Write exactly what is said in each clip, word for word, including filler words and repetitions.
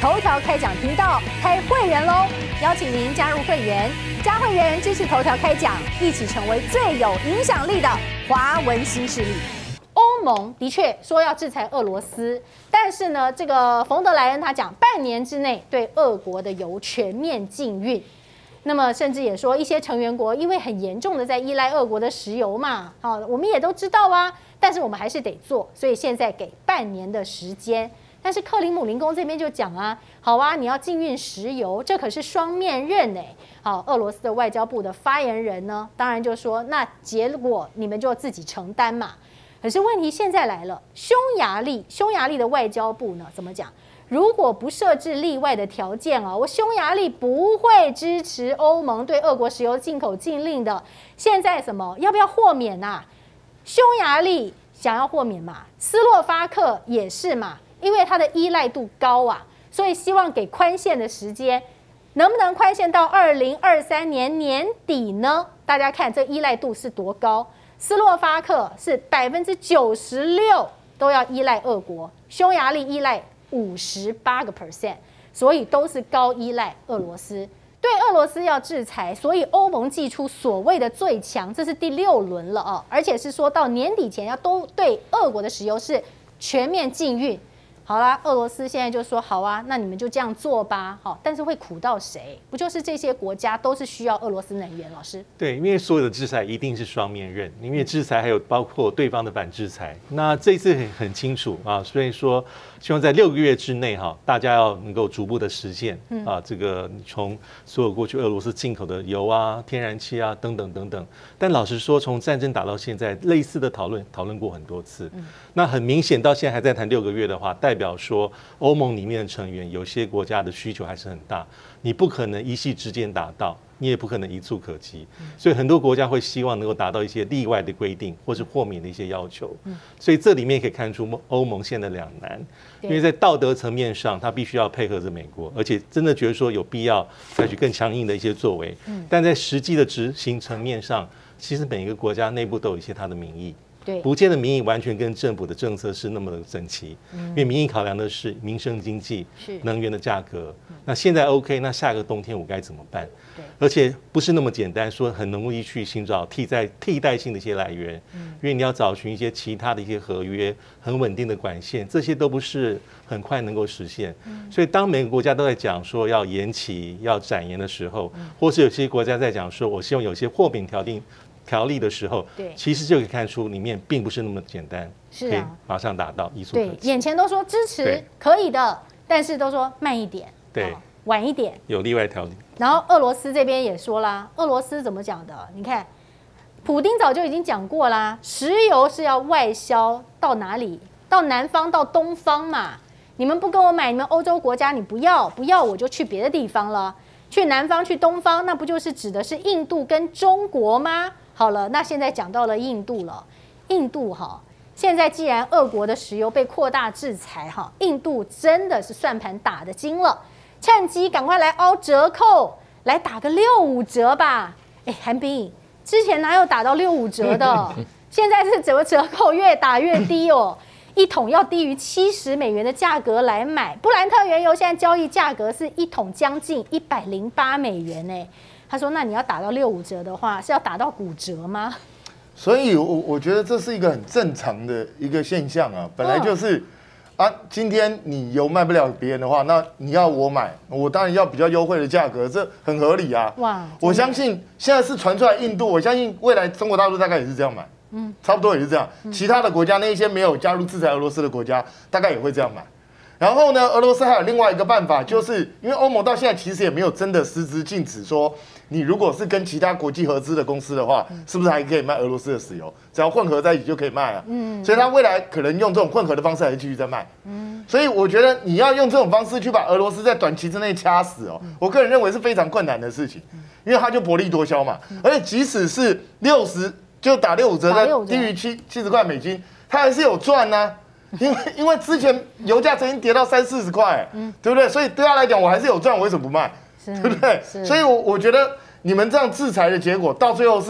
头条开讲频道开会员喽！邀请您加入会员，加会员支持头条开讲，一起成为最有影响力的华文新势力。欧盟的确说要制裁俄罗斯，但是呢，这个冯德莱恩他讲半年之内对俄国的油全面禁运。那么甚至也说，一些成员国因为很严重的在依赖俄国的石油嘛，好，我们也都知道啊，但是我们还是得做，所以现在给半年的时间。但是克林姆林宫这边就讲啊，好啊，你要禁运石油，这可是双面刃哎。好，俄罗斯的外交部的发言人呢，当然就说，那结果你们就自己承担嘛。可是问题现在来了，匈牙利，匈牙利的外交部呢怎么讲？如果不设置例外的条件啊，我匈牙利不会支持欧盟对俄国石油进口禁令的。现在什么要不要豁免啊？匈牙利想要豁免嘛，斯洛伐克也是嘛。因为它的依赖度高啊，所以希望给宽限的时间，能不能宽限到二零二三年年底呢？大家看这依赖度是多高？斯洛伐克是百分之九十六都要依赖俄国，匈牙利依赖五十八个 percent， 所以都是高依赖俄罗斯。对俄罗斯要制裁，所以欧盟祭出所谓的最强，这是第六轮了啊，而且是说到年底前要都对俄国的石油是全面禁运。好啦，俄罗斯现在就说好啊，那你们就这样做吧。好，但是会苦到谁？不就是这些国家都是需要俄罗斯能源？老师， 对，因为所有的制裁一定是双面刃，因为制裁还有包括对方的反制裁。那这一次很很清楚啊，所以说希望在六个月之内哈，大家要能够逐步的实现啊，这个从所有过去俄罗斯进口的油啊、天然气啊等等等等。但老实说，从战争打到现在，类似的讨论讨论过很多次。那很明显，到现在还在谈六个月的话，代表说欧盟里面的成员有些国家的需求还是很大，你不可能一夕之间达到，你也不可能一触可及，所以很多国家会希望能够达到一些例外的规定或是豁免的一些要求。所以这里面可以看出欧盟现在的两难，因为在道德层面上，它必须要配合着美国，而且真的觉得说有必要采取更强硬的一些作为。但在实际的执行层面上，其实每一个国家内部都有一些它的民意。不见得民意完全跟政府的政策是那么的整齐，因为民意考量的是民生经济、能源的价格。那现在 OK， 那下个冬天我该怎么办？而且不是那么简单，说很容易去寻找替代替代性的一些来源，因为你要找寻一些其他的一些合约、很稳定的管线，这些都不是很快能够实现。所以当每个国家都在讲说要延期、要展延的时候，或是有些国家在讲说我希望有些豁免条定。条例的时候，其实就可以看出里面并不是那么简单，是、啊、可以马上达到一触可及。 对，眼前都说支持可以的，但是都说慢一点， 对，哦、 晚一点， 有例外条例。 然后俄罗斯这边也说啦，俄罗斯怎么讲的？你看，普丁早就已经讲过啦，石油是要外销到哪里？到南方，到东方嘛。你们不跟我买，你们欧洲国家你不要，不要我就去别的地方了。去南方，去东方，那不就是指的是印度跟中国吗？好了，那现在讲到了印度了。印度哈，现在既然俄国的石油被扩大制裁哈，印度真的是算盘打得精了，趁机赶快来凹折扣，来打个六五折吧。哎，韩冰，之前哪有打到六五折的？现在是怎么折扣越打越低哦？一桶要低于七十美元的价格来买，布兰特原油现在交易价格是一桶将近一百零八美元呢。他说：“那你要打到六五折的话，是要打到骨折吗？” 所以我，我我觉得这是一个很正常的一个现象啊。本来就是、哦、啊，今天你油卖不了别人的话，那你要我买，我当然要比较优惠的价格，这很合理啊。哇！我相信现在是传出来印度，我相信未来中国大陆大概也是这样买，嗯，差不多也是这样。其他的国家那一些没有加入制裁俄罗斯的国家，大概也会这样买。然后呢，俄罗斯还有另外一个办法，就是因为欧盟到现在其实也没有真的实质禁止说，你如果是跟其他国际合资的公司的话，是不是还可以卖俄罗斯的石油？只要混合在一起就可以卖啊。嗯，所以他未来可能用这种混合的方式还是继续在卖。嗯，所以我觉得你要用这种方式去把俄罗斯在短期之内掐死哦，我个人认为是非常困难的事情，因为它就薄利多销嘛。而且即使是六十就打六五折的，低于七七十块美金，它还是有赚呐、啊。因为因为之前油价曾经跌到三四十块，嗯，对不对？所以对他来讲，我还是有赚，我为什么不卖？对不对？所以我，我我觉得你们这样制裁的结果，到最后是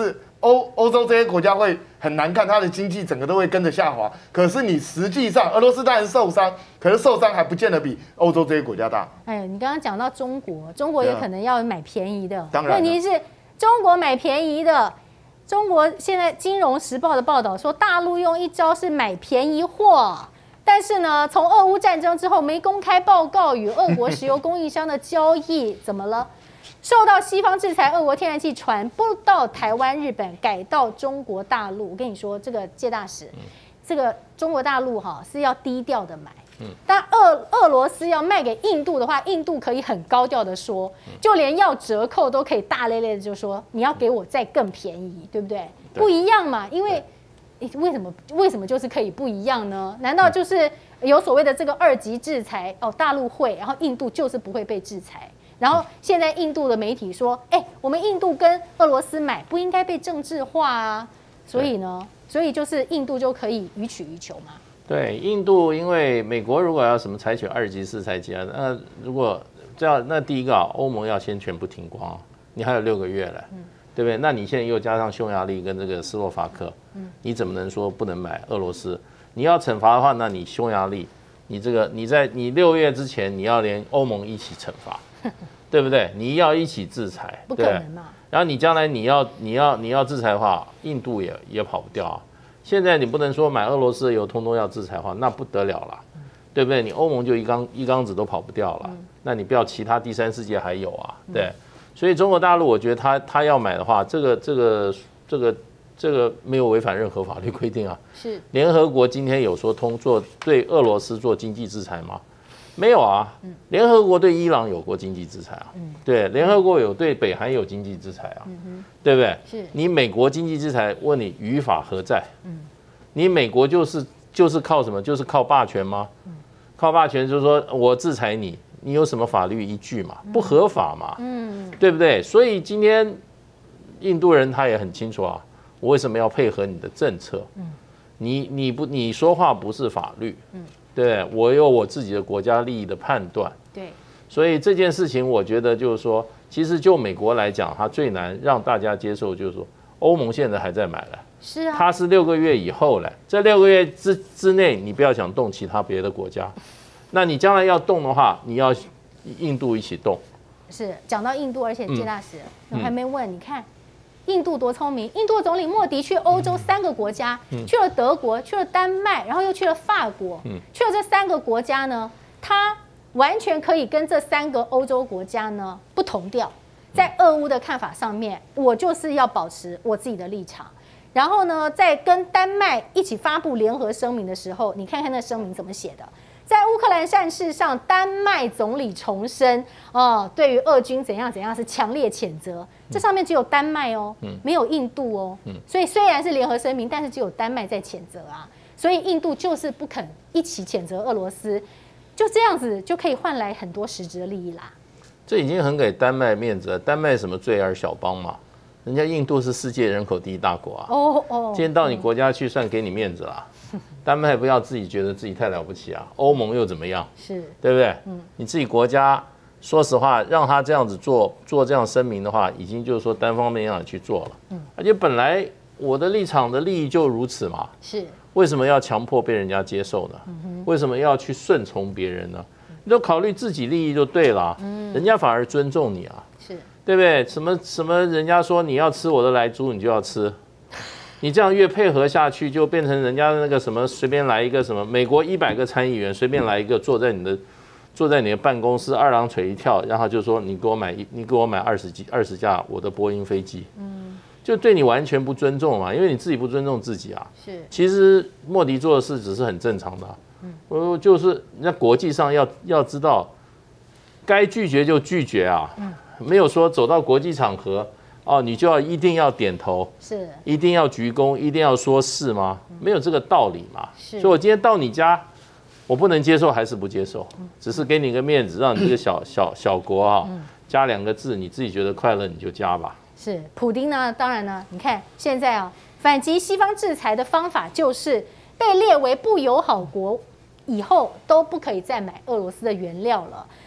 欧欧洲这些国家会很难看，它的经济整个都会跟着下滑。可是你实际上，俄罗斯当然受伤，可是受伤还不见得比欧洲这些国家大。 哎，你刚刚讲到中国，中国也可能要买便宜的。 当然， 问题是中国买便宜的。中国现在《金融时报》的报道说，大陆用一招是买便宜货，但是呢，从俄乌战争之后没公开报告与俄国石油供应商的交易，怎么了？受到西方制裁，俄国天然气传不到台湾、日本，改到中国大陆。我跟你说，这个介大使，这个中国大陆哈是要低调的买。但俄俄罗斯要卖给印度的话，印度可以很高调的说，就连要折扣都可以大咧咧的就说，你要给我再更便宜，对不对？对不一样嘛，因为为什么为什么就是可以不一样呢？难道就是有所谓的这个二级制裁？哦，大陆会，然后印度就是不会被制裁。然后现在印度的媒体说，哎，我们印度跟俄罗斯买不应该被政治化啊，所以呢，所以就是印度就可以予取予求嘛。 对，印度因为美国如果要什么采取二级制裁机啊，那如果这样，那第一个啊，欧盟要先全部停光，你还有六个月了，嗯、对不对？那你现在又加上匈牙利跟这个斯洛伐克，嗯、你怎么能说不能买俄罗斯？你要惩罚的话，那你匈牙利，你这个你在你六月之前，你要连欧盟一起惩罚，对不对？你要一起制裁， 不可能嘛。 然后你将来你要你要你要制裁的话，印度也也跑不掉啊。现在你不能说买俄罗斯的油通通要制裁的话，那不得了了，对不对？你欧盟就一缸一缸子都跑不掉了，那你不要其他第三世界还有啊，对。所以中国大陆，我觉得他他要买的话，这个这个这个这个没有违反任何法律规定啊。 是。联合国今天有说通做对俄罗斯做经济制裁吗？没有啊。联合国对伊朗有过经济制裁啊。对，联合国有对北韩有经济制裁啊。对不对？ 是你美国经济制裁，问你于法何在？嗯，你美国就是就是靠什么？就是靠霸权吗？嗯、靠霸权就是说我制裁你，你有什么法律依据嘛？不合法嘛？嗯，对不对？所以今天印度人他也很清楚啊，我为什么要配合你的政策？嗯，你你不你说话不是法律，嗯，对，我有我自己的国家利益的判断， 对， 所以这件事情我觉得就是说。其实就美国来讲，它最难让大家接受，就是说欧盟现在还在买了， 是啊， 它是六个月以后了，这六个月之之内，你不要想动其他别的国家，那你将来要动的话，你要印度一起动。 是讲到印度，而且介大使，我还没问，你看印度多聪明，印度总理莫迪去欧洲三个国家，去了德国，去了丹麦，然后又去了法国，去了这三个国家呢，他。完全可以跟这三个欧洲国家呢不同调，在俄乌的看法上面，我就是要保持我自己的立场。然后呢，在跟丹麦一起发布联合声明的时候，你看看那声明怎么写的。在乌克兰战事上，丹麦总理重申，哦，对于俄军怎样怎样是强烈谴责。这上面只有丹麦哦，没有印度哦。所以虽然是联合声明，但是只有丹麦在谴责啊。所以印度就是不肯一起谴责俄罗斯。就这样子就可以换来很多实质的利益啦。 这已经很给丹麦面子了。丹麦什么罪儿小邦嘛？人家印度是世界人口第一大国啊。哦哦。今天到你国家去，算给你面子啦。丹麦不要自己觉得自己太了不起啊。欧盟又怎么样？ 是， 对不对？嗯。你自己国家，说实话，让他这样子做做这样声明的话，已经就是说单方面让你去做了。嗯。而且本来我的立场的利益就如此嘛。 是。 为什么要强迫被人家接受呢？为什么要去顺从别人呢？你都考虑自己利益就对了，人家反而尊重你啊， 是对不对？什么什么，人家说你要吃我的莱猪，你就要吃，你这样越配合下去，就变成人家那个什么随便来一个什么美国一百个参议员随便来一个坐在你的坐在你的办公室二郎腿一跳，然后就说你给我买一你给我买二十几二十架我的波音飞机，嗯。就对你完全不尊重嘛，因为你自己不尊重自己啊。 是， 其实莫迪做的事只是很正常的、啊。嗯，我就是那国际上要要知道，该拒绝就拒绝啊。嗯，没有说走到国际场合哦，你就要一定要点头， 是， 一定要鞠躬，一定要说是吗？没有这个道理嘛。 是， 所以我今天到你家，我不能接受还是不接受，只是给你个面子，让你这个小小小国啊，加两个字，你自己觉得快乐你就加吧。 是，普丁呢？当然呢，你看现在啊，反击西方制裁的方法就是被列为不友好国，以后都不可以再买俄罗斯的原料了。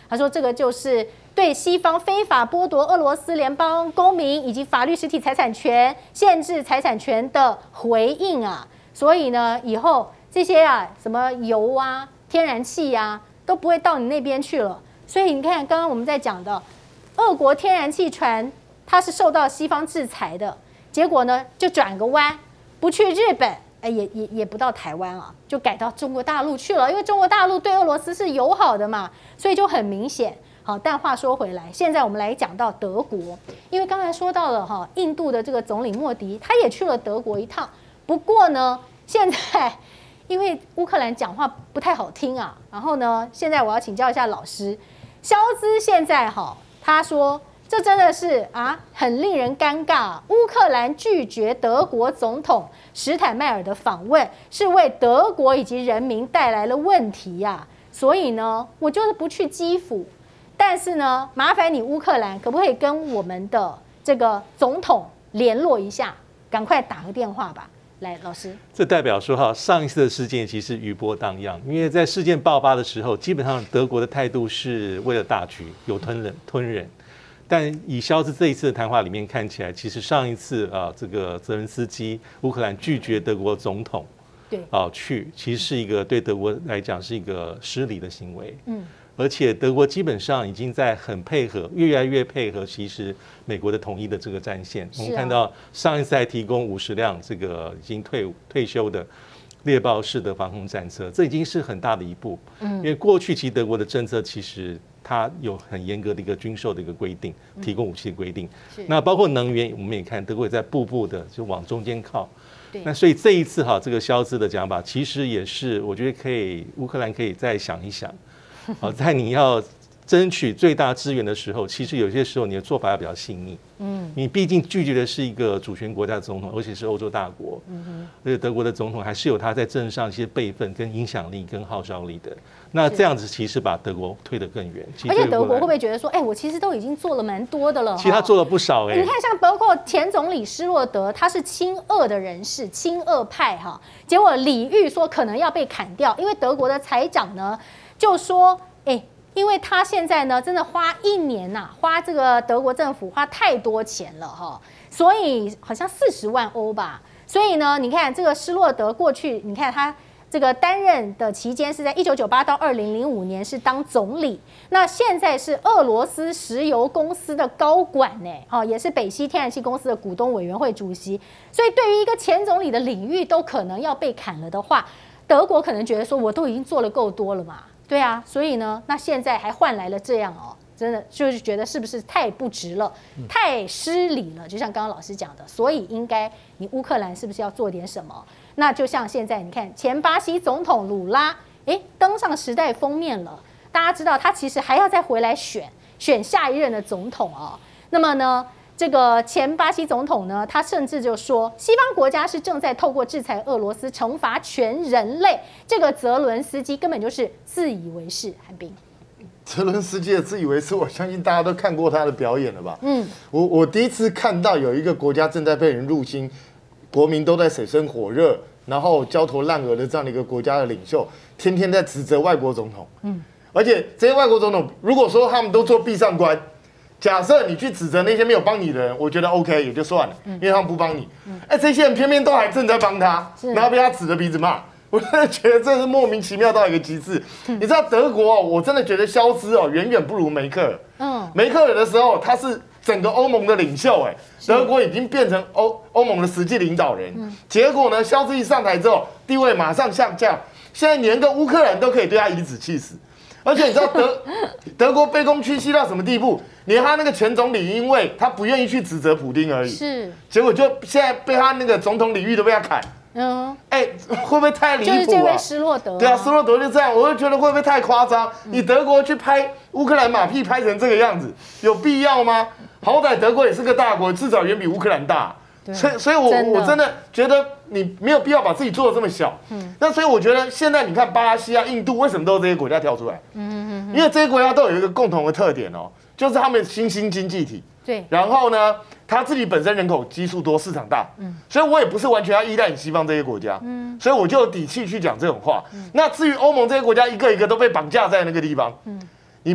他说这个就是对西方非法剥夺俄罗斯联邦公民以及法律实体财产权、限制财产权的回应啊。所以呢，以后这些啊什么油啊、天然气啊都不会到你那边去了。所以你看，刚刚我们在讲的，俄国天然气船它是受到西方制裁的，结果呢就转个弯，不去日本。哎，也也也不到台湾啊，就改到中国大陆去了，因为中国大陆对俄罗斯是友好的嘛，所以就很明显。好，但话说回来，现在我们来讲到德国，因为刚才说到了哈，印度的这个总理莫迪他也去了德国一趟，不过呢，现在因为乌克兰讲话不太好听啊，然后呢，现在我要请教一下老师，肖兹现在哈，他说。这真的是啊，很令人尴尬。乌克兰拒绝德国总统史坦迈尔的访问，是为德国以及人民带来了问题呀、啊。所以呢，我就是不去基辅，但是呢，麻烦你乌克兰可不可以跟我们的这个总统联络一下，赶快打个电话吧。来，老师， 这代表说哈，上一次的事件其实余波荡漾，因为在事件爆发的时候，基本上德国的态度是为了大局，有吞忍吞忍。但以肖兹这一次的谈话里面看起来，其实上一次啊，这个泽连斯基乌克兰拒绝德国总统， 对啊去，其实是一个对德国来讲是一个失礼的行为。 嗯， 而且德国基本上已经在很配合，越来越配合，其实美国的统一的这个战线。我们看到上一次还提供五十辆这个已经退退休的猎豹式的防空战车，这已经是很大的一步。嗯，因为过去其实德国的政策其实。它有很严格的一个军售的一个规定，提供武器的规定。那包括能源，我们也看德国也在步步的就往中间靠。那所以这一次哈，这个肖兹的讲法，其实也是我觉得可以，乌克兰可以再想一想。好，在你要争取最大资源的时候，其实有些时候你的做法要比较细腻。嗯，你毕竟拒绝的是一个主权国家的总统，而且是欧洲大国。嗯哼，而且德国的总统还是有他在政治上一些辈分、跟影响力、跟号召力的。那这样子其实把德国推得更远。 而且德国会不会觉得说，哎、欸，我其实都已经做了蛮多的了？ 其实他做了不少哎、欸。 你看，像包括前总理施洛德，他是亲俄的人士，亲俄派哈。结果李玉说可能要被砍掉，因为德国的财长呢就说，哎、欸。因为他现在呢，真的花一年呐、啊，花这个德国政府花太多钱了哈，所以好像四十万欧吧。所以呢，你看这个施洛德过去，你看他这个担任的期间是在一九九八到二零零五年是当总理，那现在是俄罗斯石油公司的高管呢，哦，也是北溪天然气公司的股东委员会主席。所以对于一个前总理的领域都可能要被砍了的话，德国可能觉得说我都已经做了够多了嘛。对啊，所以呢，那现在还换来了这样哦，真的就是觉得是不是太不值了，太失礼了？就像刚刚老师讲的，所以应该你乌克兰是不是要做点什么？那就像现在你看，前巴西总统鲁拉，哎，登上时代封面了。大家知道他其实还要再回来选选下一任的总统哦。那么呢？这个前巴西总统呢，他甚至就说，西方国家是正在透过制裁俄罗斯惩罚全人类。这个泽伦斯基根本就是自以为是。韩冰， 泽伦斯基的自以为是，我相信大家都看过他的表演了吧？嗯，我我第一次看到有一个国家正在被人入侵，国民都在水深火热，然后焦头烂额的这样的一个国家的领袖，天天在指责外国总统。嗯，而且这些外国总统，如果说他们都做壁上观。假设你去指责那些没有帮你的人，我觉得 OK 也就算了，因为他们不帮你。哎，这些人偏偏都还正在帮他，然后被他指着鼻子骂，我真的觉得这是莫名其妙到一个极致。你知道德国哦，我真的觉得肖兹哦远远不如梅克尔。嗯，梅克尔的时候他是整个欧盟的领袖，哎，德国已经变成欧欧盟的实际领导人。结果呢，肖兹一上台之后，地位马上下降，现在连个乌克兰都可以对他颐指气使。而且你知道德德国卑躬屈膝到什么地步？连他那个前总理，因为他不愿意去指责普丁而已，是，结果就现在被他那个总统礼遇都被他砍。嗯，哎，会不会太离谱啊？ 就是这位施洛德、啊。 对啊，施洛德就这样，我就觉得会不会太夸张？嗯、你德国去拍乌克兰马屁拍成这个样子，有必要吗？好歹德国也是个大国，至少远比乌克兰大。所以，所以我我真的觉得你没有必要把自己做得这么小。嗯，那所以我觉得现在你看巴西啊、印度，为什么都是这些国家跳出来？嗯嗯嗯，因为这些国家都有一个共同的特点哦，就是他们新兴经济体。对。然后呢，他自己本身人口基数多，市场大。嗯。所以我也不是完全要依赖你西方这些国家。嗯。所以我就有底气去讲这种话。嗯。那至于欧盟这些国家，一个一个都被绑架在那个地方。嗯。你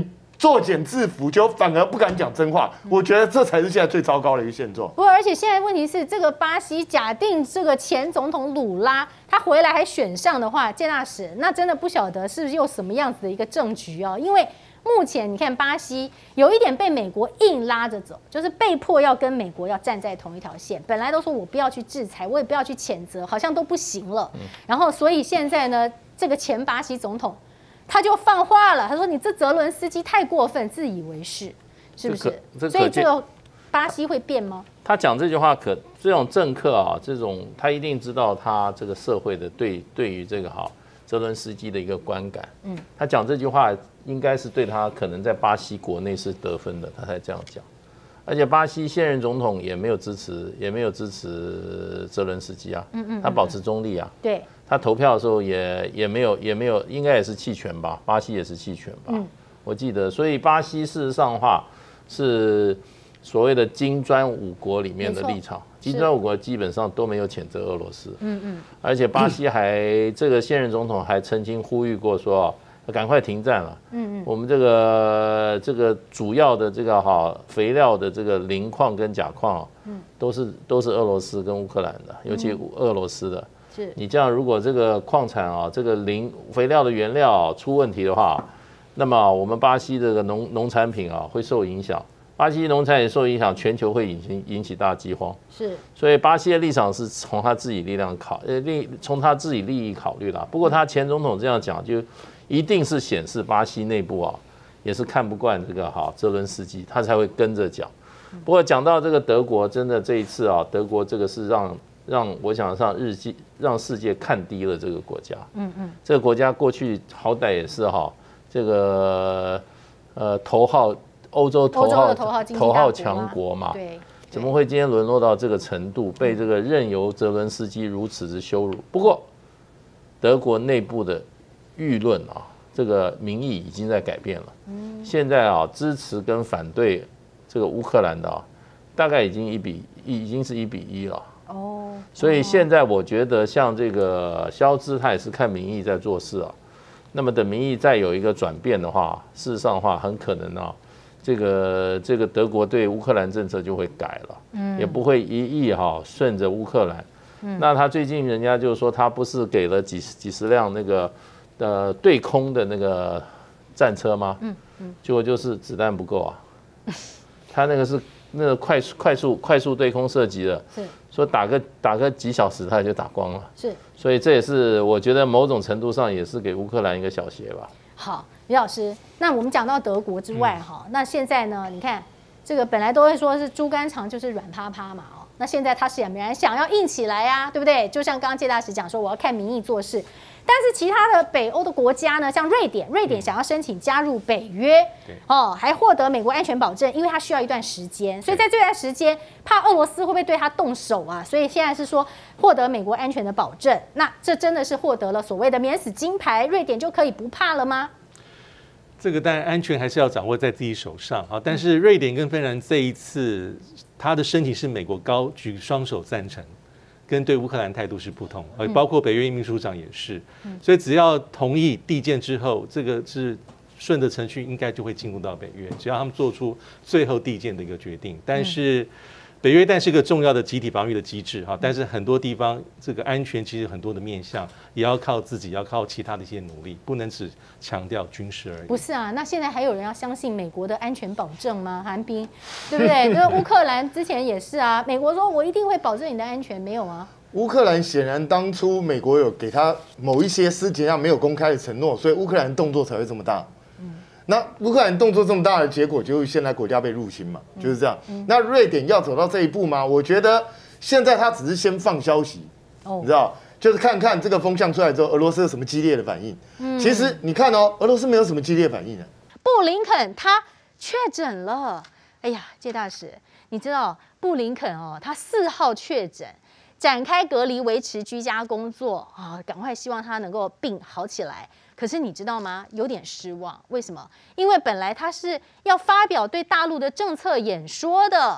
作茧自缚，就反而不敢讲真话。我觉得这才是现在最糟糕的一个现状。 不过，而且现在问题是，这个巴西假定这个前总统鲁拉他回来还选上的话，介大使那真的不晓得是不是又什么样子的一个政局哦，因为。目前你看，巴西有一点被美国硬拉着走，就是被迫要跟美国要站在同一条线。本来都说我不要去制裁，我也不要去谴责，好像都不行了。然后，所以现在呢，这个前巴西总统他就放话了，他说：“你这泽伦斯基太过分，自以为是，是不是？”所以这个巴西会变吗？ 他讲这句话可，这种政客啊，这种他一定知道他这个社会的对对于这个好泽伦斯基的一个观感。嗯，他讲这句话。应该是对他可能在巴西国内是得分的，他才这样讲。而且巴西现任总统也没有支持，也没有支持泽伦斯基啊，嗯嗯，他保持中立啊。 对， 他投票的时候也也没有也没有，应该也是弃权吧？巴西也是弃权吧？嗯，我记得。所以巴西事实上的话是所谓的金砖五国里面的立场，金砖五国基本上都没有谴责俄罗斯。嗯嗯，而且巴西还这个现任总统还曾经呼吁过说。赶快停战了。嗯嗯，我们这个这个主要的这个哈肥料的这个磷矿跟钾矿，嗯，都是都是俄罗斯跟乌克兰的，尤其俄罗斯的。是，你这样如果这个矿产啊，这个磷肥料的原料出问题的话，那么我们巴西这个农农产品啊会受影响。巴西农产品受影响，全球会引起引起大饥荒。是，所以巴西的立场是从他自己力量考呃利从他自己利益考虑啦。不过他前总统这样讲就。一定是显示巴西内部啊，也是看不惯这个哈泽伦斯基，他才会跟着讲。不过讲到这个德国，真的这一次啊，德国这个是让让我想让日记让世界看低了这个国家。嗯嗯，这个国家过去好歹也是哈这个呃头号欧洲头号头号强国嘛，对，怎么会今天沦落到这个程度，被这个任由泽伦斯基如此之羞辱？不过德国内部的。舆论啊，这个民意已经在改变了。嗯，现在啊，支持跟反对这个乌克兰的啊，大概已经一比已经是一比一了。哦，所以现在我觉得像这个肖兹，他也是看民意在做事啊。那么等民意再有一个转变的话，事实上的话，很可能啊，这个这个德国对乌克兰政策就会改了。嗯，也不会一意哈顺着乌克兰。嗯，那他最近人家就说他不是给了几十几十辆那个。呃，对空的那个战车吗？嗯嗯，结果就是子弹不够啊。他那个是那个快速快速快速对空射击的，是说打个打个几小时他就打光了。是，所以这也是我觉得某种程度上也是给乌克兰一个小鞋吧。 好，李老师，那我们讲到德国之外哈，那现在呢？你看这个本来都会说是猪肝肠就是软趴趴嘛哦，那现在他显然想要硬起来呀，对不对？就像刚刚介大使讲说，我要看民意做事。但是其他的北欧的国家呢，像瑞典，瑞典想要申请加入北约，哦，还获得美国安全保证，因为它需要一段时间，所以在这段时间，怕俄罗斯会不会对它动手啊？所以现在是说获得美国安全的保证，那这真的是获得了所谓的免死金牌，瑞典就可以不怕了吗？ 这个当然安全还是要掌握在自己手上啊，但是瑞典跟芬兰这一次，他的申请是美国高举双手赞成。跟对乌克兰态度是不同，呃，包括北约秘书长也是，所以只要同意递件之后，这个是顺着程序，应该就会进入到北约，只要他们做出最后递件的一个决定。但是北约但是个重要的集体防御的机制哈，但是很多地方这个安全其实很多的面向也要靠自己，要靠其他的一些努力，不能只强调军事而已。 不是啊，那现在还有人要相信美国的安全保证吗？韩冰，对不对？就是乌克兰之前也是啊，美国说我一定会保证你的安全，没有啊。 乌克兰显然当初美国有给他某一些私底下没有公开的承诺，所以乌克兰动作才会这么大。那乌克兰动作这么大的结果，就是现在国家被入侵嘛，就是这样。那瑞典要走到这一步吗？我觉得现在他只是先放消息，你知道，就是看看这个风向出来之后，俄罗斯有什么激烈的反应。其实你看哦，俄罗斯没有什么激烈反应啊。 布林肯他确诊了，哎呀，介大使，你知道布林肯哦，他四号确诊。展开隔离，维持居家工作啊！赶快希望他能够病好起来。可是你知道吗？有点失望。为什么？因为本来他是要发表对大陆的政策演说的。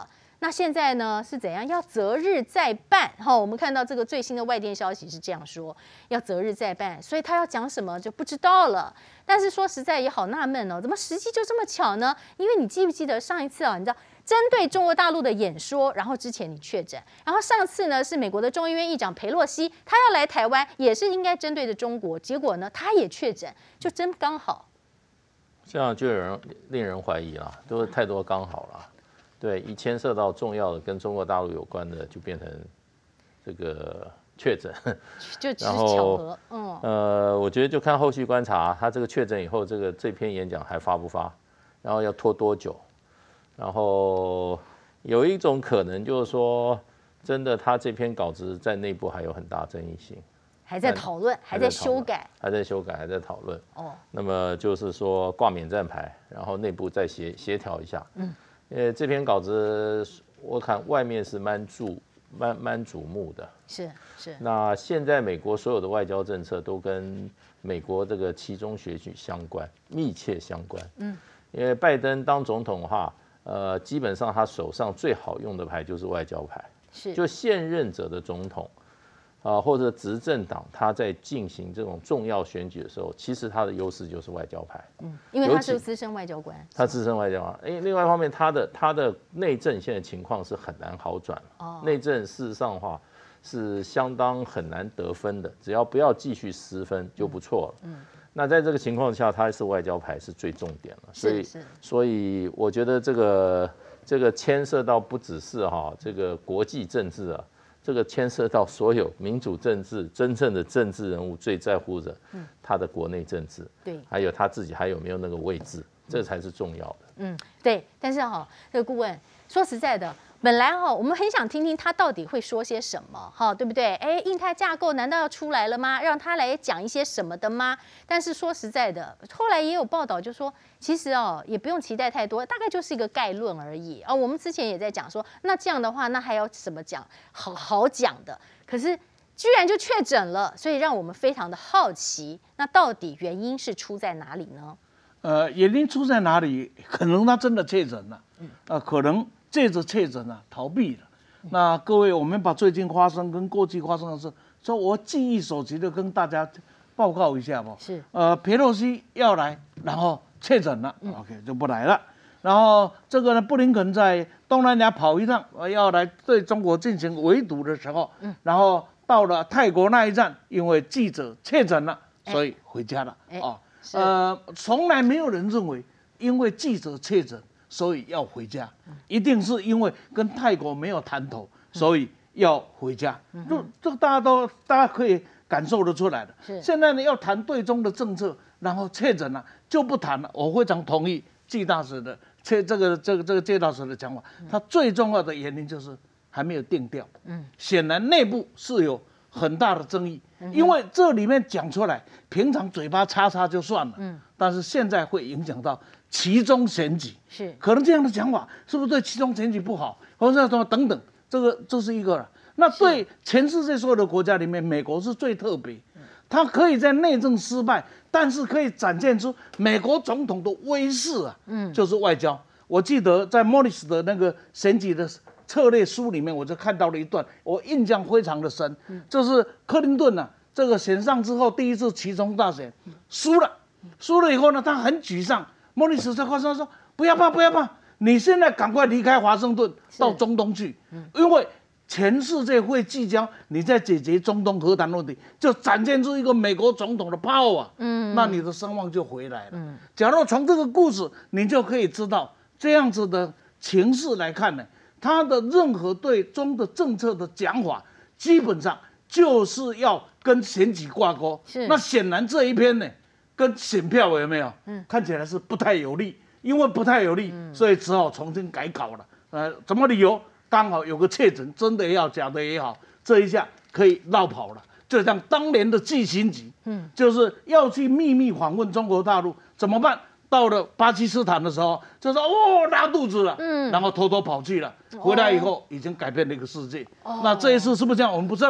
那现在呢是怎样？要择日再办。哈，我们看到这个最新的外电消息是这样说，要择日再办，所以他要讲什么就不知道了。但是说实在也好纳闷哦，怎么时机就这么巧呢？因为你记不记得上一次啊，你知道针对中国大陆的演说，然后之前你确诊，然后上次呢是美国的众议院议长裴洛西，他要来台湾，也是应该针对着中国，结果呢他也确诊，就真刚好。 这样就有人令人怀疑啦，都是太多刚好了。对，一牵涉到重要的跟中国大陆有关的，就变成这个确诊， 就只是巧合。嗯， 呃，我觉得就看后续观察，他这个确诊以后，这个这篇演讲还发不发，然后要拖多久，然后有一种可能就是说，真的他这篇稿子在内部还有很大争议性。还在讨论，还在修改， 还在修改，还在讨论。 哦， 那么就是说挂免战牌，然后内部再协协调一下。嗯，呃，这篇稿子我看外面是蛮注蛮蛮瞩目的。 是是。 那现在美国所有的外交政策都跟美国这个期中选举相关，密切相关。嗯，因为拜登当总统的话，呃，基本上他手上最好用的牌就是外交牌。 是。 就现任者的总统。啊，或者执政党他在进行这种重要选举的时候，其实他的优势就是外交牌。 嗯，因为他是资深外交官， 他资深外交官。哎，另外一方面，他的他的内政现在情况是很难好转了。哦，内政事实上的话是相当很难得分的，只要不要继续失分就不错了。嗯，那在这个情况下，他是外交牌是最重点了。所以所以我觉得这个这个牵涉到不只是哈这个国际政治啊。这个牵涉到所有民主政治真正的政治人物最在乎的，嗯，他的国内政治， 对， 还有他自己还有没有那个位置，这才是重要的。 嗯，对。但是哈，这个顾问说实在的，本来哈我们很想听听他到底会说些什么，哈，对不对？哎，印太架构难道要出来了吗？让他来讲一些什么的吗？但是说实在的，后来也有报道就说，其实哦也不用期待太多，大概就是一个概论而已啊。我们之前也在讲说，那这样的话，那还要怎么讲？好好讲的，可是居然就确诊了，所以让我们非常的好奇，那到底原因是出在哪里呢？ 呃，原因出在哪里？可能他真的确诊了，嗯，呃，可能借着确诊啊逃避了。嗯、那各位，我们把最近发生跟过去发生的事，说我记忆所及的跟大家报告一下吧。 是， 呃，裴洛西要来，然后确诊了、嗯、，OK 就不来了。然后这个呢，布林肯在东南亚跑一趟，要来对中国进行围堵的时候，嗯，然后到了泰国那一站，因为记者确诊了，所以回家了。哎、哦，呃，从来没有人认为因为记者确诊，所以要回家，一定是因为跟泰国没有谈妥，所以要回家。这这大家都大家可以感受得出来的。现在呢，要谈对中的政策，然后确诊了就不谈了。我非常同意季大使的。这这个这个这个介大使的讲法，他最重要的原因就是还没有定调。嗯，显然内部是有很大的争议，因为这里面讲出来，平常嘴巴擦擦就算了，嗯，但是现在会影响到期中选举， 是可能这样的讲法是不是对期中选举不好，或者什么等等，这个这是一个了。那对全世界所有的国家里面，美国是最特别。他可以在内政失败，但是可以展现出美国总统的威势啊，嗯，就是外交。我记得在莫里斯的那个选举的策略书里面，我就看到了一段，我印象非常的深，嗯，就是克林顿啊，这个选上之后第一次期中大选输了，输了以后呢，他很沮丧，莫里斯在话上说：“不要怕，不要怕，你现在赶快离开华盛顿，到中东去，因为。”全世界会聚焦你在解决中东和谈问题，就展现出一个美国总统的 power， 嗯，那你的声望就回来了。嗯，假如从这个故事，你就可以知道这样子的情势来看呢，他的任何对中的政策的讲法，基本上就是要跟选举挂钩。是，那显然这一篇呢，跟选票有没有？嗯，看起来是不太有利，因为不太有利，嗯、所以只好重新改稿了。呃，什么理由？刚好有个确诊，真的也好，假的也好，这一下可以绕跑了。就像当年的季辛吉，嗯，就是要去秘密访问中国大陆，怎么办？到了巴基斯坦的时候，就说哦拉肚子了，嗯，然后偷偷跑去了，回来以后已经改变了一个世界。哦、那这一次是不是这样？我们不知道。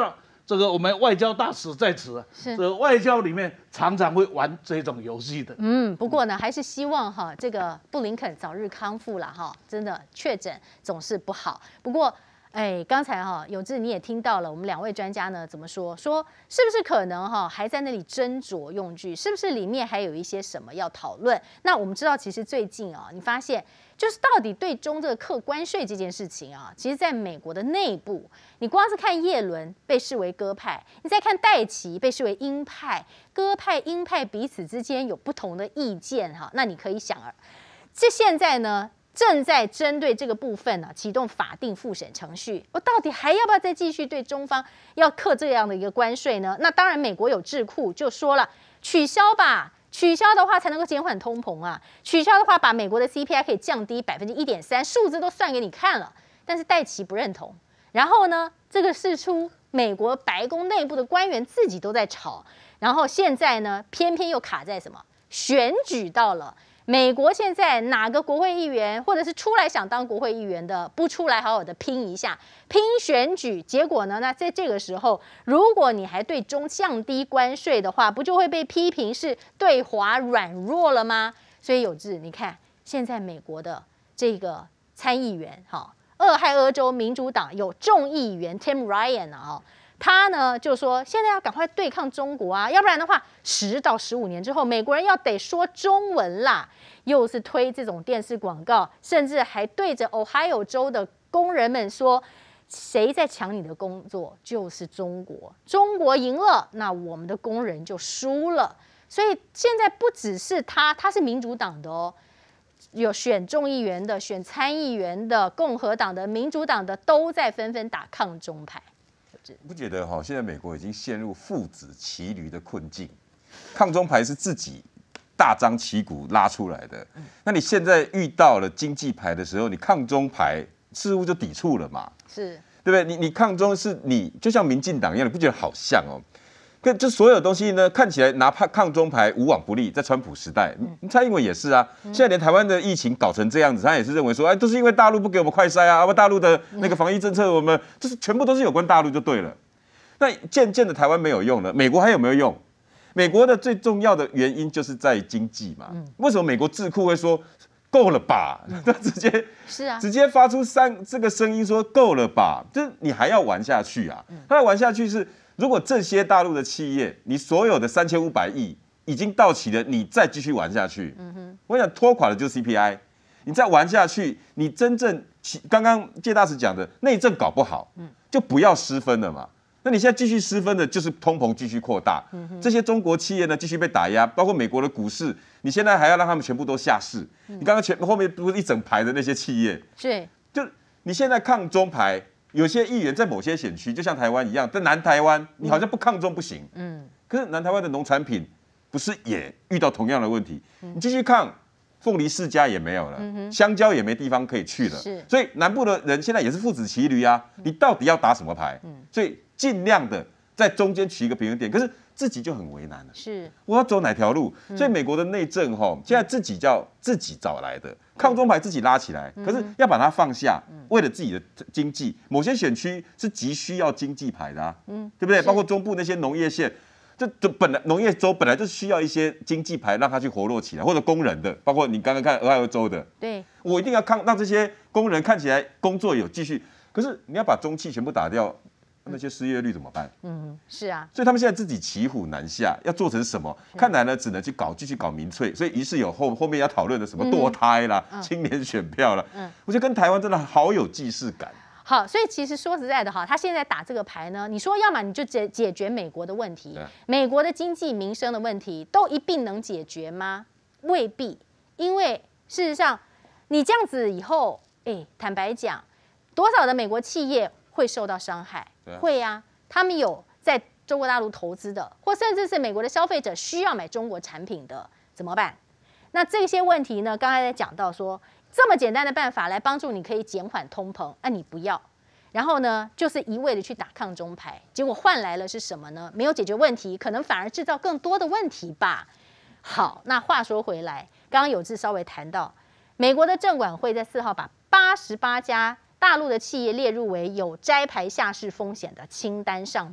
这个我们外交大使在此， 是这个外交里面常常会玩这种游戏的。 嗯，不过呢，还是希望哈这个布林肯早日康复了哈，真的确诊总是不好。不过。哎，刚才哈有志你也听到了，我们两位专家呢怎么说？说是不是可能哈还在那里斟酌用句？是不是里面还有一些什么要讨论？那我们知道，其实最近啊，你发现就是到底对中这个课关税这件事情啊，其实在美国的内部，你光是看叶伦被视为鸽派，你再看戴琪被视为鹰派，鸽派鹰派彼此之间有不同的意见哈，那你可以想啊，这现在呢？正在针对这个部分呢、啊，启动法定复审程序。我到底还要不要再继续对中方要课这样的一个关税呢？那当然，美国有智库就说了，取消吧，取消的话才能够减缓通膨啊。取消的话，把美国的 C P I 可以降低百分之一点三，数字都算给你看了。但是戴琪不认同。然后呢，这个事出美国白宫内部的官员自己都在吵。然后现在呢，偏偏又卡在什么？选举到了。美国现在哪个国会议员，或者是出来想当国会议员的，不出来好好的拼一下，拼选举，结果呢？那在这个时候，如果你还对中降低关税的话，不就会被批评是对华软弱了吗？所以有志，你看现在美国的这个参议员，哈，俄亥俄州民主党有众议员 Tim Ryan 啊。他呢就说，现在要赶快对抗中国啊，要不然的话，十到十五年之后，美国人要得说中文啦。又是推这种电视广告，甚至还对着 Ohio 州的工人们说，谁在抢你的工作，就是中国。中国赢了，那我们的工人就输了。所以现在不只是他，他是民主党的哦，有选众议员的、选参议员的、共和党的、民主党的，都在纷纷打抗中牌。 不觉得哈？现在美国已经陷入父子骑驴的困境，抗中牌是自己大张旗鼓拉出来的。那你现在遇到了经济牌的时候，你抗中牌似乎就抵触了嘛？是，对不对？你你抗中是你就像民进党一样，你不觉得好像哦？跟就所有东西呢，看起来拿抗中牌无往不利，在川普时代，蔡英文也是啊。现在连台湾的疫情搞成这样子，他也是认为说，哎，都是因为大陆不给我们快筛啊，要不大陆的那个防疫政策，我们就是全部都是有关大陆就对了。那渐渐的台湾没有用了，美国还有没有用？美国的最重要的原因就是在于经济嘛。为什么美国智库会说够了吧？他直接是啊，直接发出三这个声音说够了吧？就是你还要玩下去啊？他要玩下去是。如果这些大陆的企业，你所有的三千五百亿已经到期了，你再继续玩下去，嗯哼，我想拖垮的就是 C P I。你再玩下去，你真正刚刚介大使讲的内政搞不好，嗯，就不要失分了嘛。那你现在继续失分的，就是通膨继续扩大，嗯哼，这些中国企业呢继续被打压，包括美国的股市，你现在还要让他们全部都下市。嗯、你刚刚前后面不是一整排的那些企业，是，就你现在抗中牌。有些议员在某些选区，就像台湾一样，在南台湾，你好像不抗中不行。嗯，可是南台湾的农产品不是也遇到同样的问题？嗯、你继续抗，凤梨世家也没有了，嗯、香蕉也没地方可以去了。是，所以南部的人现在也是父子骑驴啊。你到底要打什么牌？嗯，所以尽量的在中间取一个平衡点。可是自己就很为难了。是，我要走哪条路？嗯、所以美国的内政哈，现在自己叫自己找来的。抗中牌自己拉起来，可是要把它放下，为了自己的经济，某些选区是急需要经济牌的啊，嗯，对不对？包括中部那些农业县，这这本来农业州本来就需要一些经济牌让它去活络起来，或者工人的，包括你刚刚看俄亥俄州的，对，我一定要抗让这些工人看起来工作有继续，可是你要把中企全部打掉。那些失业率怎么办？嗯，是啊，所以他们现在自己骑虎难下，要做成什么？看来呢，只能去搞，继续搞民粹。所以于是有后后面要讨论的什么堕胎啦、嗯、青年选票啦，嗯，我觉得跟台湾真的好有既视感。 好，所以其实说实在的哈，他现在打这个牌呢，你说要么你就解解决美国的问题，美国的经济民生的问题都一并能解决吗？未必，因为事实上你这样子以后，哎，坦白讲，多少的美国企业会受到伤害？会啊，他们有在中国大陆投资的，或甚至是美国的消费者需要买中国产品的，怎么办？那这些问题呢？刚才在讲到说，这么简单的办法来帮助你可以减缓通膨，那、啊、你不要，然后呢，就是一味的去打抗中牌，结果换来了是什么呢？没有解决问题，可能反而制造更多的问题吧。好，那话说回来，刚刚有志稍微谈到，美国的证管会在四号把八十八家大陆的企业列入为有摘牌下市风险的清单上面。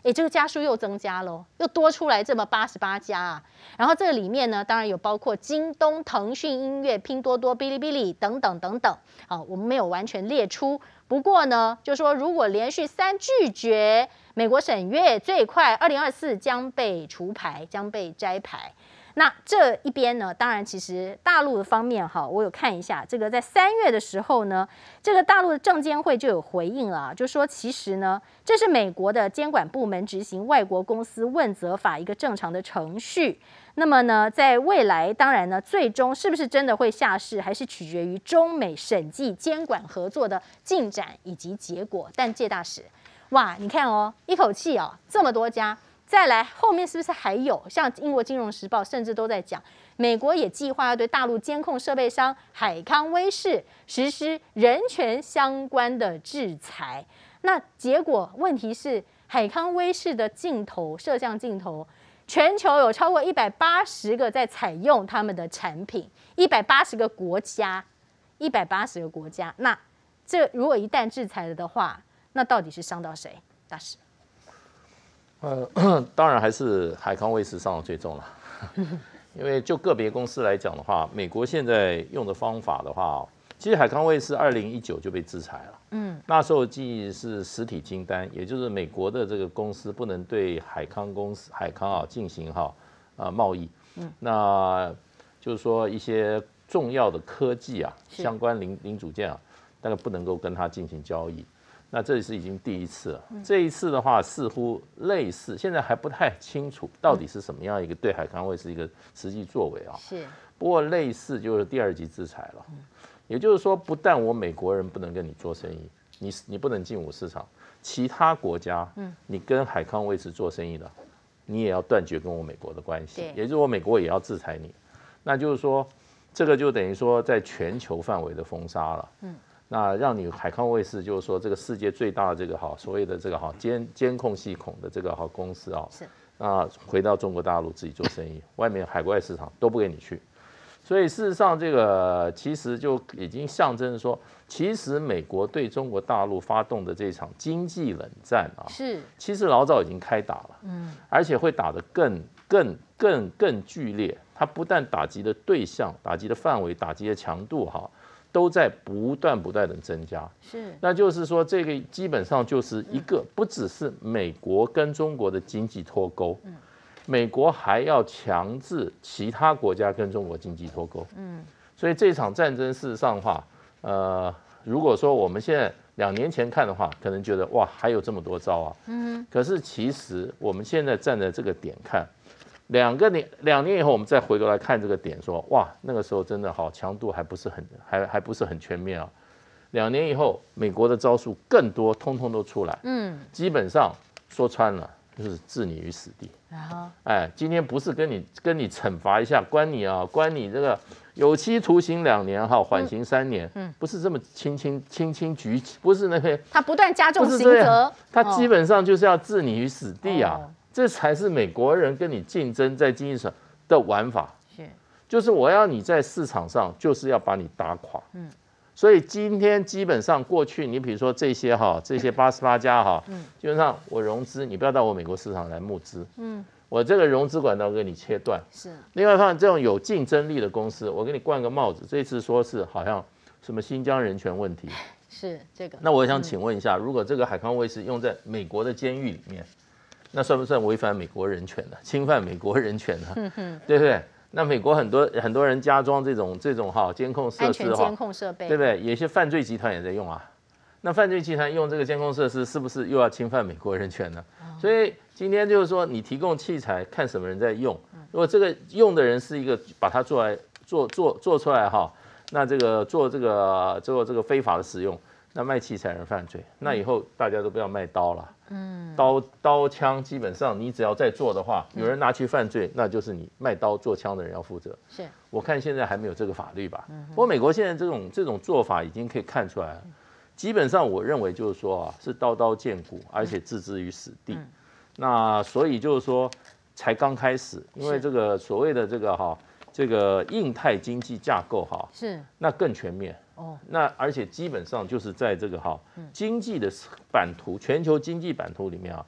哎，这个家数又增加喽，又多出来这么八十八家啊。然后这个里面呢，当然有包括京东、腾讯音乐、拼多多、哔哩哔哩等等等等。啊，我们没有完全列出。不过呢，就说如果连续三拒绝，美国审阅最快二零二四将被除牌，将被摘牌。那这一边呢，当然其实大陆的方面哈，我有看一下，这个在三月的时候呢，这个大陆的证监会就有回应了，就说其实呢，这是美国的监管部门执行外国公司问责法一个正常的程序。那么呢，在未来当然呢，最终是不是真的会下市，还是取决于中美审计监管合作的进展以及结果。但介大使，哇，你看哦，一口气哦，这么多家。再来后面是不是还有像英国金融时报甚至都在讲，美国也计划要对大陆监控设备商海康威视实施人权相关的制裁。那结果问题是，海康威视的镜头摄像镜头，全球有超过一百八十个在采用他们的产品，一百八十个国家，一百八十个国家。那这如果一旦制裁了的话，那到底是伤到谁？大使？ 呃，当然还是海康威视伤的最重了，因为就个别公司来讲的话，美国现在用的方法的话，其实海康威视二零一九就被制裁了，嗯，那时候记忆是实体清单，也就是美国的这个公司不能对海康公司海康啊进行哈啊贸易，嗯，那就是说一些重要的科技啊相关零零组件啊，大概不能够跟它进行交易。那这是已经第一次了，这一次的话似乎类似，现在还不太清楚到底是什么样一个对海康威视一个实际作为啊。是，不过类似就是第二级制裁了，也就是说，不但我美国人不能跟你做生意，你你不能进我市场，其他国家，你跟海康威视做生意的，你也要断绝跟我美国的关系，也就是我美国也要制裁你，那就是说，这个就等于说在全球范围的封杀了，嗯。那让你海康威视就是说这个世界最大的这个好所谓的这个好监监控系统的这个好公司啊，是啊，回到中国大陆自己做生意，外面海外市场都不给你去，所以事实上这个其实就已经象征说，其实美国对中国大陆发动的这场经济冷战啊，是其实老早已经开打了，嗯，而且会打得更更更更剧烈，它不但打击的对象、打击的范围、打击的强度哈。都在不断不断的增加，是，那就是说，这个基本上就是一个，不只是美国跟中国的经济脱钩，嗯，美国还要强制其他国家跟中国经济脱钩，嗯，所以这场战争事实上的话，呃，如果说我们现在两年前看的话，可能觉得哇，还有这么多招啊，嗯，可是其实我们现在站在这个点看。两个年两年以后，我们再回头来看这个点，说哇，那个时候真的好强度还不是很还还不是很全面啊。两年以后，美国的招数更多，通通都出来，嗯，基本上说穿了就是置你于死地。啊，哎，今天不是跟你跟你惩罚一下，关你啊，关你这个有期徒刑两年哈，缓刑三年，嗯，不是这么轻轻轻轻举起，不是那个， 他不断加重刑责， 他基本上就是要置你于死地啊。哦，这才是美国人跟你竞争在经济上的玩法，是，就是我要你在市场上，就是要把你打垮，嗯，所以今天基本上过去，你比如说这些哈，这些八十八家哈，嗯，基本上我融资，你不要到我美国市场来募资，嗯，我这个融资管道给你切断，是。另外一方面，这种有竞争力的公司，我给你冠个帽子，这次说是好像什么新疆人权问题， 是这个。 那我想请问一下，如果这个海康威视用在美国的监狱里面？那算不算违反美国人权呢？侵犯美国人权呢？嗯、对不对？那美国很多很多人加装这种这种哈监控设施哈， 监控设备， 对不对？有些犯罪集团也在用啊。那犯罪集团用这个监控设施，是不是又要侵犯美国人权呢？哦、所以今天就是说，你提供器材，看什么人在用。如果这个用的人是一个把它做来做做做出来哈，那这个做这个做这个非法的使用。那卖器材人犯罪，那以后大家都不要卖刀了。嗯，刀刀枪基本上你只要在做的话，有人拿去犯罪，那就是你卖刀做枪的人要负责。是，我看现在还没有这个法律吧。不过美国现在这种这种做法已经可以看出来了，基本上我认为就是说啊，是刀刀见骨，而且置之于死地。那所以就是说，才刚开始，因为这个所谓的这个哈，这个印太经济架构哈，是那更全面。哦，那而且基本上就是在这个哈经济的版图，全球经济版图里面啊，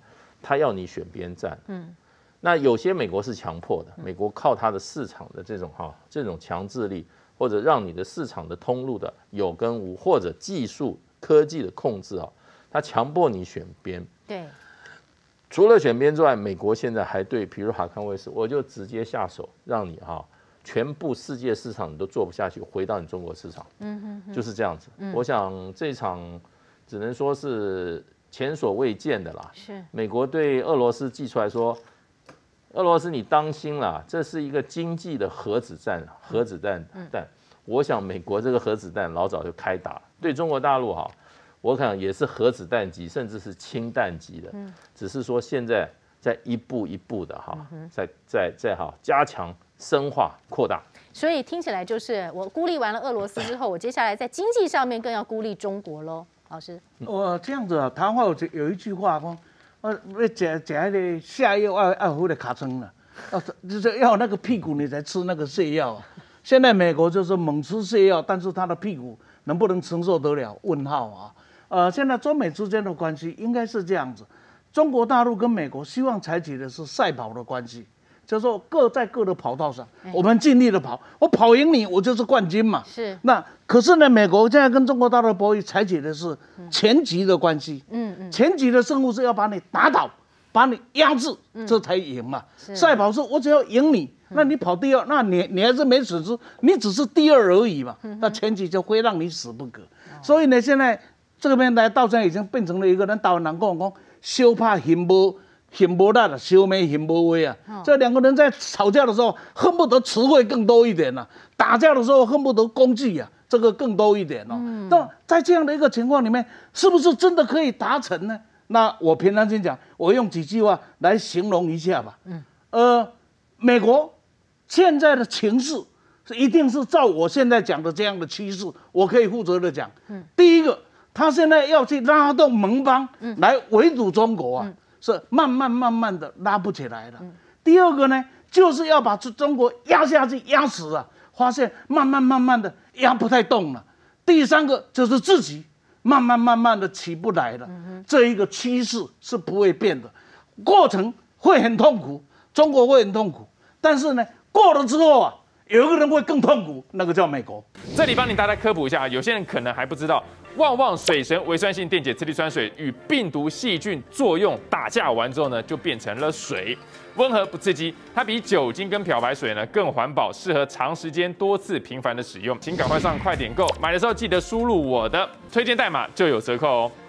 他要你选边站。嗯，那有些美国是强迫的，美国靠它的市场的这种哈这种强制力，或者让你的市场的通路的有跟无，或者技术科技的控制啊，它强迫你选边。 对。 除了选边之外，美国现在还对，比如海康威视，我就直接下手，让你哈。全部世界市场你都做不下去，回到你中国市场，嗯哼哼就是这样子。嗯、我想这场只能说是前所未见的啦。是美国对俄罗斯寄出来说，俄罗斯你当心啦，这是一个经济的核子弹，核子弹弹。嗯、我想美国这个核子弹老早就开打，对中国大陆哈，我看也是核子弹级，甚至是氢弹级的。嗯、只是说现在在一步一步的哈，在在在哈加强。深化扩大， 所以听起来就是我孤立完了俄罗斯之后，我接下来在经济上面更要孤立中国喽，老师。 我这样子啊，谈话有有一句话讲，呃，要吃吃那个下药要要有的卡称了，要就是要那个屁股你才吃那个泻药。现在美国就是猛吃泻药，但是他的屁股能不能承受得了？问号啊！呃，现在中美之间的关系应该是这样子，中国大陆跟美国希望采取的是赛跑的关系。就是说各在各的跑道上，我们尽力的跑，我跑赢你，我就是冠军嘛。是。那可是呢，美国现在跟中国大陆博弈采取的是前级的关系。嗯嗯。前级的任务是要把你打倒，把你压制，这才赢嘛。赛跑是我只要赢你，那你跑第二，那你你还是没损失，你只是第二而已嘛。那前级就会让你死不可。所以呢，现在这边来到现在已经变成了一个人台湾人跟我讲，小怕赢无。很不大的修眉很不威啊！哦、这两个人在吵架的时候，恨不得词汇更多一点了、啊；打架的时候，恨不得工具啊，这个更多一点哦。嗯、那在这样的一个情况里面，是不是真的可以达成呢？那我平常心讲，我用几句话来形容一下吧。嗯，呃，美国现在的情势是一定是照我现在讲的这样的趋势，我可以负责的讲。嗯，第一个，他现在要去拉动盟邦来围堵中国啊。嗯嗯是慢慢慢慢的拉不起来了。嗯、第二个呢，就是要把中国压下去、压死啊，发现慢慢慢慢的压不太动了。第三个就是自己慢慢慢慢的起不来了。嗯、这一个趋势是不会变的，过程会很痛苦，中国会很痛苦，但是呢，过了之后啊，有一个人会更痛苦，那个叫美国。 这里帮你大家科普一下，有些人可能还不知道。旺旺水神微酸性电解次氯酸水与病毒细菌作用打架完之后呢，就变成了水，温和不刺激，它比酒精跟漂白水呢更环保，适合长时间多次频繁的使用。请赶快上快点购，买的时候记得输入我的推荐代码就有折扣哦。